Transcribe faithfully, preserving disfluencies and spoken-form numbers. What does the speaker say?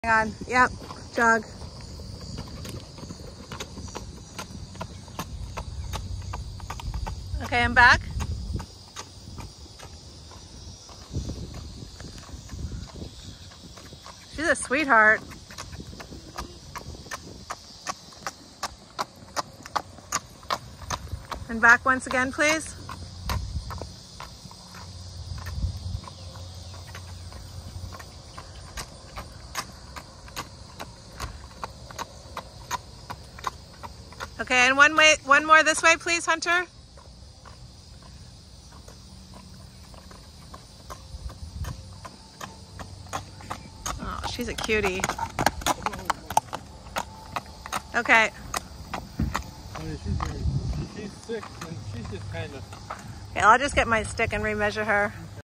Hang on. Yep. Jog. Okay, I'm back. She's a sweetheart. And back once again, please. Okay, and one way, one more this way, please, Hunter. Oh, she's a cutie. Okay. She's, she's sick and she's just kind of... Okay, I'll just get my stick and remeasure her.